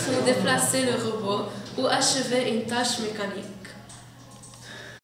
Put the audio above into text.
font déplacer le robot ou achever une tâche mécanique.